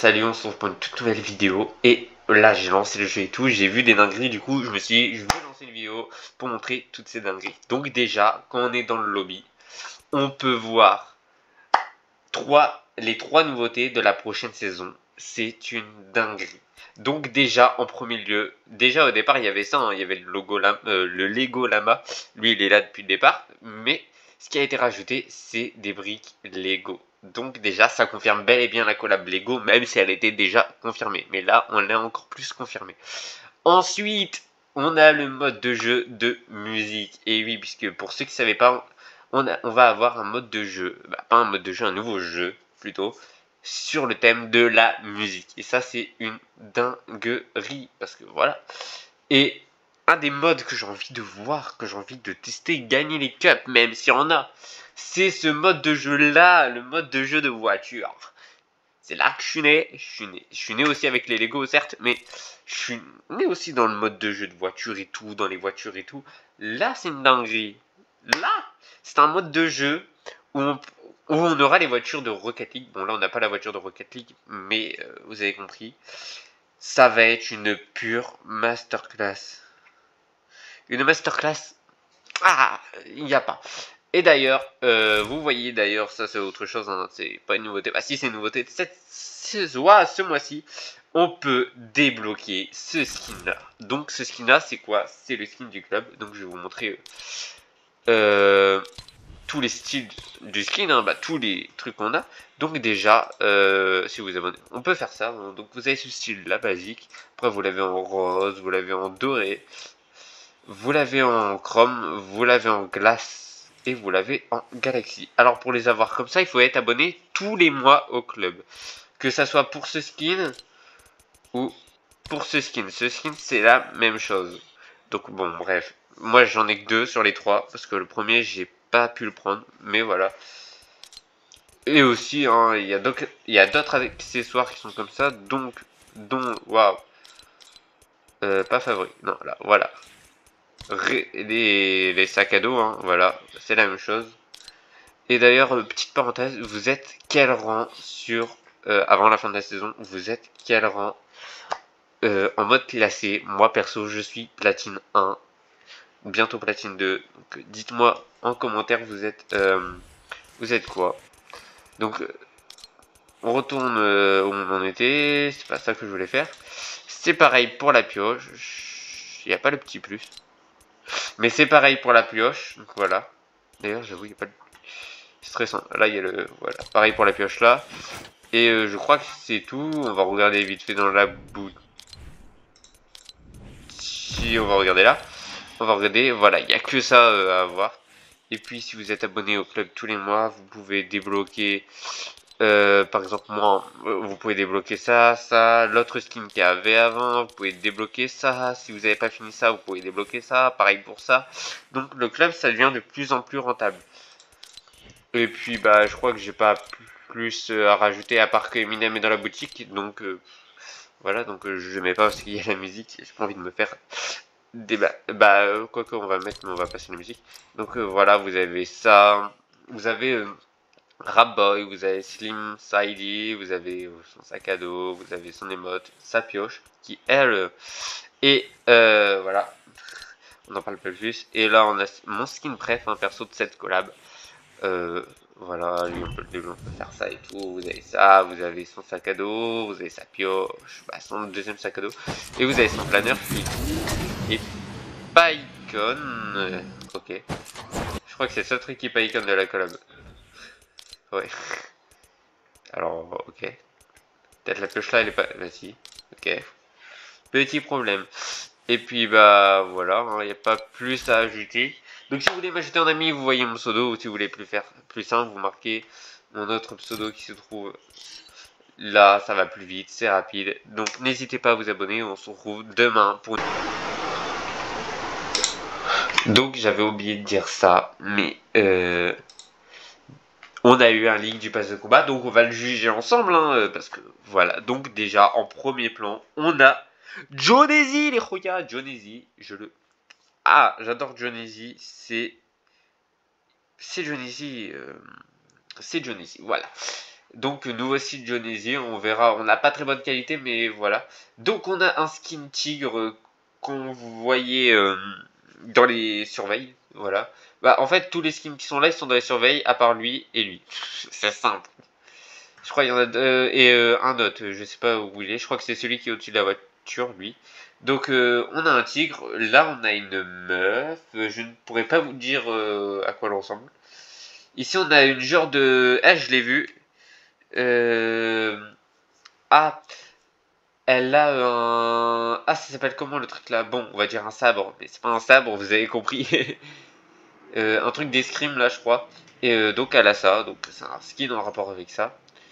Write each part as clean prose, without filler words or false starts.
Salut, on se retrouve pour une toute nouvelle vidéo. Et là, j'ai lancé le jeu et tout. J'ai vu des dingueries. Du coup, je me suis dit, je vais lancer une vidéo pour montrer toutes ces dingueries. Donc, déjà, quand on est dans le lobby, on peut voir les trois nouveautés de la prochaine saison. C'est une dinguerie. Donc, déjà, en premier lieu, déjà au départ, il y avait ça. Il y avait le Lego Lama. Lui, il est là depuis le départ. Mais ce qui a été rajouté, c'est des briques Lego. Donc déjà, ça confirme bel et bien la collab Lego, même si elle était déjà confirmée. Mais là, on l'a encore plus confirmé. Ensuite, on a le mode de jeu de musique. Et oui, puisque pour ceux qui ne savaient pas, on va avoir un mode de jeu, pas un mode de jeu, un nouveau jeu plutôt, sur le thème de la musique. Et ça, c'est une dinguerie, parce que voilà. Et un des modes que j'ai envie de voir, que j'ai envie de tester, gagner les cups, même s'il y en a, c'est ce mode de jeu là, le mode de jeu de voiture. C'est là que je suis né. Je suis né aussi avec les Lego, certes, mais je suis né aussi dans le mode de jeu de voiture et tout, dans les voitures et tout. Là, c'est une dinguerie. Là, c'est un mode de jeu où on aura les voitures de Rocket League. Bon, là, on n'a pas la voiture de Rocket League, mais vous avez compris. Ça va être une pure masterclass. Une masterclass. Ah, il n'y a pas. Et d'ailleurs, vous voyez d'ailleurs, ça c'est autre chose, hein, c'est pas une nouveauté. Ah si, c'est une nouveauté. Ce mois-ci, on peut débloquer ce skin-là. Donc ce skin-là, c'est quoi? C'est le skin du club. Donc je vais vous montrer tous les styles du skin, hein, tous les trucs qu'on a. Donc déjà, si vous abonnez, on peut faire ça. Hein. Donc vous avez ce style-là, basique. Après, vous l'avez en rose, vous l'avez en doré. Vous l'avez en chrome, vous l'avez en glace et vous l'avez en galaxy. Alors pour les avoir comme ça, il faut être abonné tous les mois au club. Que ça soit pour ce skin ou pour ce skin. Ce skin, c'est la même chose. Donc bon, bref. Moi, j'en ai que deux sur les trois parce que le premier, j'ai pas pu le prendre. Mais voilà. Et aussi, hein, il y a d'autres accessoires qui sont comme ça. Dont waouh. Pas favori. Non, là, voilà. Les sacs à dos, hein, voilà, c'est la même chose. Et d'ailleurs, petite parenthèse, vous êtes quel rang sur, avant la fin de la saison, vous êtes quel rang en mode classé? Moi perso, je suis platine 1, bientôt platine 2. Donc dites-moi en commentaire, vous êtes quoi? Donc, on retourne où on en était, c'est pas ça que je voulais faire. C'est pareil pour la pioche, il n'y a pas le petit plus. Mais c'est pareil pour la pioche, donc voilà. D'ailleurs, j'avoue, il n'y a pas de... stressant. Là, il y a le... Voilà, pareil pour la pioche là. Et je crois que c'est tout. On va regarder vite fait dans la boutique. On va regarder là. On va regarder, voilà, il n'y a que ça à avoir. Et puis, si vous êtes abonné au club tous les mois, vous pouvez débloquer... par exemple, moi, vous pouvez débloquer ça, l'autre skin qu'il y avait avant, vous pouvez débloquer ça, si vous n'avez pas fini ça, vous pouvez débloquer ça, pareil pour ça. Donc le club, ça devient de plus en plus rentable. Et puis, je crois que j'ai pas plus à rajouter à part que Eminem est dans la boutique, donc voilà, donc je mets pas parce qu'il y a la musique, j'ai pas envie de me faire débat. Quoique on va mettre, mais on va passer la musique. Donc voilà, vous avez ça, vous avez... Rap Boy, vous avez Slim Sidey, vous avez son sac à dos, vous avez son émote, sa pioche, qui elle voilà, on n'en parle pas plus. Et là on a mon skin préf, perso de cette collab. Voilà, lui on peut faire ça et tout. Vous avez ça, vous avez son sac à dos, vous avez sa pioche, son deuxième sac à dos, et vous avez son planeur qui est pas icône. Ok, je crois que c'est le seul truc qui est pas icône de la collab. Ouais. Alors, ok. Peut-être la pioche là, elle est pas... Vas-y. Ok. Petit problème. Et puis, voilà. Il n'y a pas plus à ajouter. Donc, si vous voulez m'ajouter en ami, vous voyez mon pseudo. Ou si vous voulez faire plus simple, vous marquez mon autre pseudo qui se trouve là. Ça va plus vite, c'est rapide. Donc, n'hésitez pas à vous abonner. On se retrouve demain pour une... Donc, j'avais oublié de dire ça. Mais, on a eu un leak du pass de combat, donc on va le juger ensemble, parce que voilà. Donc déjà, en premier plan, on a Jonesy, les Roya. Jonesy, Ah, j'adore Jonesy, c'est Jonesy, voilà. Donc nouveau site Jonesy, on verra, on n'a pas très bonne qualité, mais voilà. Donc on a un skin tigre qu'on voyait dans les surveilles, voilà. Bah en fait tous les skins qui sont là, ils sont dans les surveilles, à part lui et lui. C'est simple. Je crois qu'il y en a deux, et un autre, je sais pas où il est, je crois que c'est celui qui est au-dessus de la voiture, lui. Donc on a un tigre, là on a une meuf, je ne pourrais pas vous dire à quoi elle ressemble. Ici on a une genre de... Ah je l'ai vu. Euh... Ah, elle a un... Ah ça s'appelle comment le truc là? Bon, on va dire un sabre, mais c'est pas un sabre, vous avez compris. Un truc d'escrime là je crois. Et donc elle a ça, donc c'est un skin en rapport avec ça.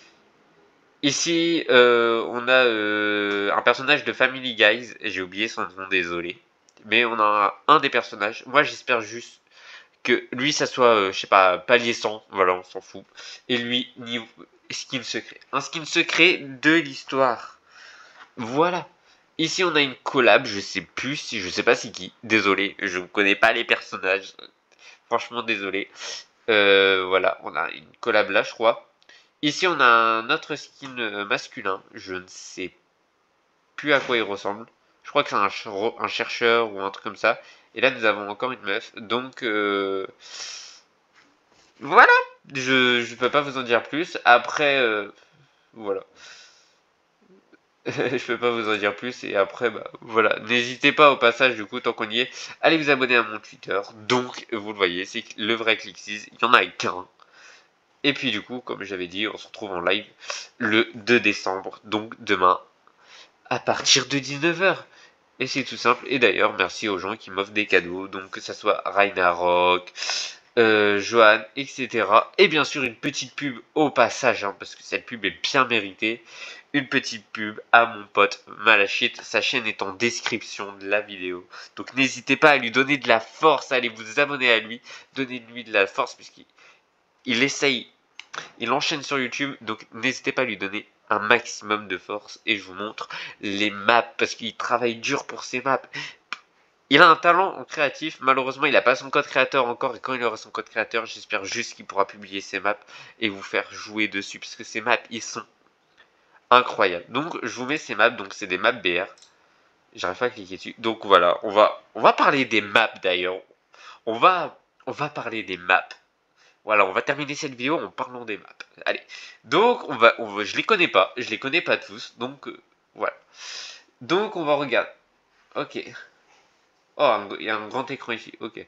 Ici, on a un personnage de Family Guys, j'ai oublié son nom, désolé. Mais on a un des personnages. Moi, j'espère juste que lui, ça soit, je sais pas, palier 100, voilà, on s'en fout. Et lui, niveau skin secret. Un skin secret de l'histoire. Voilà. Ici, on a une collab, je sais plus si, je sais pas c'est qui. Désolé, je ne connais pas les personnages. Franchement, désolé. Voilà, on a une collab là, je crois. Ici, on a un autre skin masculin. Je ne sais plus à quoi il ressemble. Je crois que c'est un chercheur ou un truc comme ça. Et là, nous avons encore une meuf. Donc, voilà. Je peux pas vous en dire plus. Après, voilà. Je peux pas vous en dire plus. Et après, bah, voilà. N'hésitez pas au passage, du coup, tant qu'on y est, allez vous abonner à mon Twitter. Donc, vous le voyez, c'est le vrai Clixis. Il y en a qu'un. Et puis du coup, comme j'avais dit, on se retrouve en live le 2 décembre, donc demain, à partir de 19h. Et c'est tout simple. Et d'ailleurs, merci aux gens qui m'offrent des cadeaux, donc que ça soit Ragnarok, Johan, etc. Et bien sûr, une petite pub au passage, hein, parce que cette pub est bien méritée. Une petite pub à mon pote Malachite. Sa chaîne est en description de la vidéo. Donc n'hésitez pas à lui donner de la force, à aller vous abonner à lui, donnez-lui de la force, puisqu'il essaye. Il enchaîne sur YouTube, donc n'hésitez pas à lui donner un maximum de force. Et je vous montre les maps, parce qu'il travaille dur pour ses maps. Il a un talent en créatif, malheureusement il n'a pas son code créateur encore, et quand il aura son code créateur, j'espère juste qu'il pourra publier ses maps et vous faire jouer dessus, parce que ces maps, ils sont incroyables. Donc je vous mets ces maps, donc c'est des maps BR. J'arrive pas à cliquer dessus. Donc voilà, on va parler des maps d'ailleurs. On va, on va parler des maps. Voilà, on va terminer cette vidéo en parlant des maps. Allez, donc je les connais pas tous, donc voilà. Donc on va regarder. Ok. Oh, il y a un grand écran ici. Ok.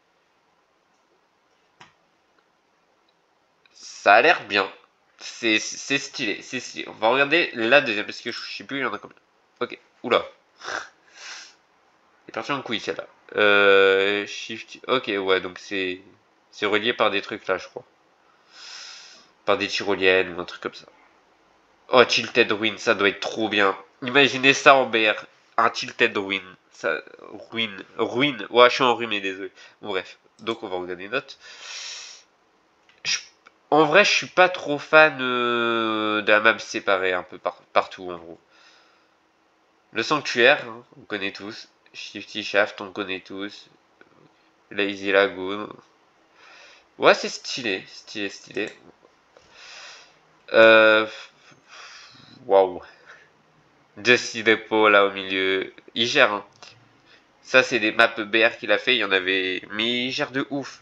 Ça a l'air bien. C'est stylé, c'est stylé. On va regarder la deuxième parce que je sais plus il y en a combien. Ok. Oula. Il est parti en couille celle-là. Shift. Ok, ouais, donc c'est relié par des trucs là, je crois. Par des tyroliennes ou un truc comme ça. Oh, Tilted Ruin, ça doit être trop bien. Imaginez ça en BR. Un Tilted Ruin. Ça, ruin. Ouais, je suis enrhumé, désolé. Bon, bref. Donc, on va regarder les notes. Je- En vrai, je suis pas trop fan de la map séparée un peu partout, en gros. Le Sanctuaire, hein, on connaît tous. Shifty Shaft, on connaît tous. Lazy Lagoon. Ouais, c'est stylé. Stylé, stylé. Euh... Waouh. Dusty Depot là au milieu. Il gère, hein. Ça, c'est des maps BR qu'il a fait. Il y en avait. Mais il gère de ouf.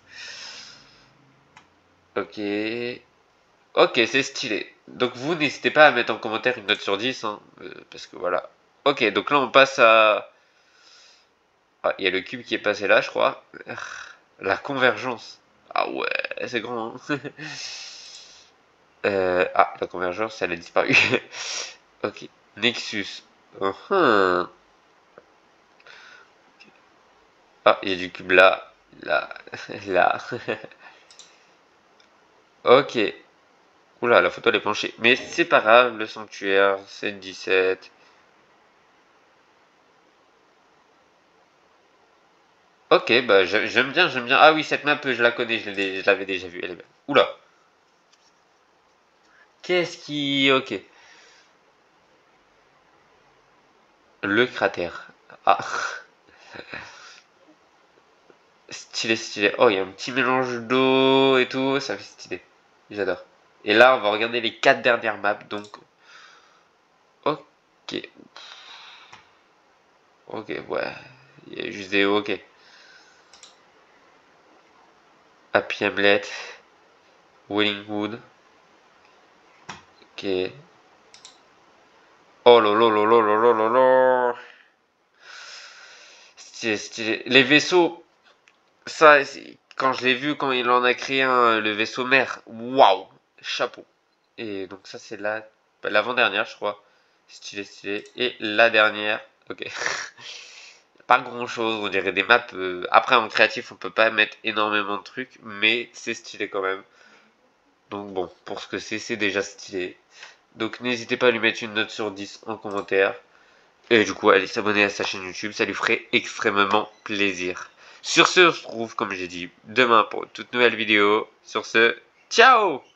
Ok. Ok, c'est stylé. Donc, vous, n'hésitez pas à mettre en commentaire une note sur 10. Hein, parce que voilà. Ok, donc là, on passe à. Ah, il y a le cube qui est passé là, je crois. La convergence. Ah ouais, c'est grand. Hein. Ah, la convergence, elle a disparu. Ok. Nexus. Uh-huh. Ah, il y a du cube là. Là. Là. Ok. Oula, la photo elle est penchée. Mais c'est pas grave, le sanctuaire, c'est 17. Ok, bah j'aime bien, j'aime bien. Ah oui, cette map, je la connais, je l'avais déjà vue, elle est belle. Oula. Qu'est-ce qui... Ok. Le cratère. Ah. Stylé, stylé. Oh, il y a un petit mélange d'eau et tout, ça fait stylé. J'adore. Et là, on va regarder les 4 dernières maps. Donc, ok. Ok, ouais. Il y a juste des ok. Happy Hamlet. Wellingwood. Ok. Oh lolo lolo lolo lolo. Stylé, stylé. Les vaisseaux, ça, quand je l'ai vu, quand il en a créé un, le vaisseau mère, waouh, chapeau. Et donc ça c'est l'avant-dernière je crois. Stylé, stylé. Et la dernière, ok. Pas grand chose, on dirait des maps. Après en créatif on peut pas mettre énormément de trucs, mais c'est stylé quand même. Donc bon, pour ce que c'est déjà stylé. Donc n'hésitez pas à lui mettre une note sur 10 en commentaire. Et du coup, allez s'abonner à sa chaîne YouTube, ça lui ferait extrêmement plaisir. Sur ce, on se retrouve, comme j'ai dit, demain pour une toute nouvelle vidéo. Sur ce, ciao!